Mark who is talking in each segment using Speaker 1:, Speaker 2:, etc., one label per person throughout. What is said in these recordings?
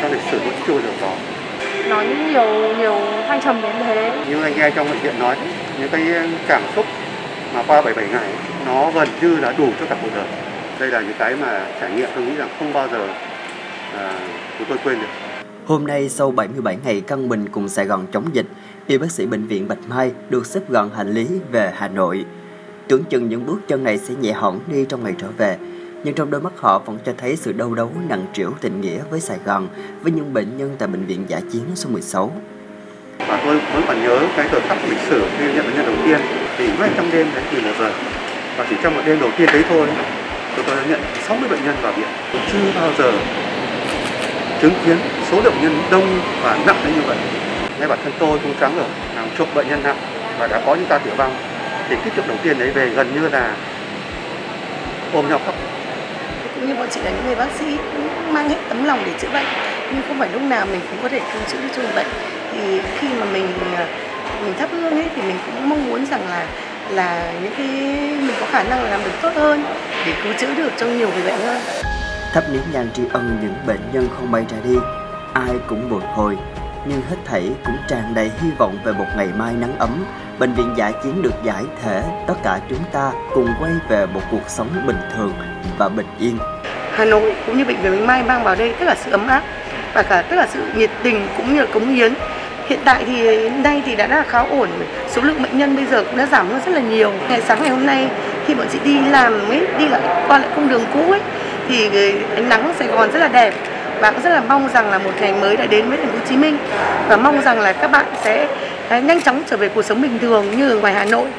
Speaker 1: trong lịch sử vẫn chưa bao giờ có.
Speaker 2: Nói nhiều thăng trầm đến thế.
Speaker 1: Như anh nghe trong bệnh viện nói, những cái cảm xúc mà qua 77 ngày nó gần như là đủ cho cả cuộc đời. Đây là những cái mà trải nghiệm tôi nghĩ rằng không bao giờ chúng tôi quên được.
Speaker 3: Hôm nay sau 77 ngày căng mình cùng Sài Gòn chống dịch, y bác sĩ bệnh viện Bạch Mai được xếp gọn hành lý về Hà Nội. Tưởng chừng những bước chân này sẽ nhẹ hẳn đi trong ngày trở về, nhưng trong đôi mắt họ vẫn cho thấy sự đau đớn nặng trĩu tình nghĩa với Sài Gòn, với những bệnh nhân tại bệnh viện dã chiến số 16.
Speaker 1: Và tôi vẫn còn nhớ cái thời khắc lịch sử khi nhận bệnh nhân đầu tiên, thì ngay trong đêm đến 11 giờ, và chỉ trong một đêm đầu tiên đấy thôi, tôi đã nhận 60 bệnh nhân vào viện. Tôi chưa bao giờ chứng kiến số lượng nhân đông và nặng đến như vậy. Ngay bản thân tôi cũng trắng rồi, hàng chục bệnh nhân nặng và đã có những ca tử vong, thì cái chuyện đầu tiên đấy về gần như là ôm nhau khóc.
Speaker 4: Cũng như bọn chị là những người bác sĩ cũng mang hết tấm lòng để chữa bệnh, nhưng không phải lúc nào mình cũng có thể cứu chữa được cho người bệnh. Thì khi mà mình thắp hương ấy thì mình cũng mong muốn rằng là những cái mình có khả năng làm được tốt hơn để cứu chữa được cho nhiều người bệnh hơn.
Speaker 3: Thắp nén nhang tri ân những bệnh nhân không bay ra đi, ai cũng bồi hồi, nhưng hết thảy cũng tràn đầy hy vọng về một ngày mai nắng ấm. Bệnh viện dã chiến được giải thể, tất cả chúng ta cùng quay về một cuộc sống bình thường và bình yên.
Speaker 4: Hà Nội cũng như bệnh viện Bạch Mai mang vào đây tất cả sự ấm áp và cả tất cả sự nhiệt tình cũng như là cống hiến. Hiện tại thì nay thì đã khá ổn, số lượng bệnh nhân bây giờ cũng đã giảm hơn rất là nhiều. Ngày sáng ngày hôm nay khi bọn chị đi làm ấy, đi lại qua lại cung đường cũ ấy, thì ánh nắng Sài Gòn rất là đẹp, và cũng rất là mong rằng là một ngày mới đã đến với thành phố Hồ Chí Minh, và mong rằng là các bạn sẽ nhanh chóng trở về cuộc sống bình thường như ở ngoài Hà Nội.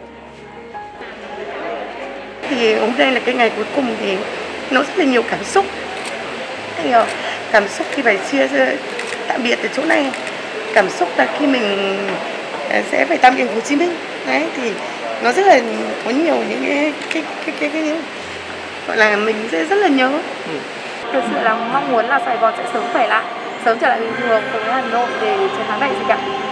Speaker 4: Thì hôm nay là cái ngày cuối cùng thì nó rất là nhiều cảm xúc, cảm xúc khi phải chia tạm biệt ở chỗ này, cảm xúc là khi mình sẽ phải tạm biệt Hồ Chí Minh. Đấy thì nó rất là có nhiều những cái gọi là mình sẽ rất là nhớ.
Speaker 2: Thực sự là mong muốn là Sài Gòn sẽ sớm khỏe lại, sớm trở lại bình thường với Hà Nội để chiến thắng đại dịch ạ.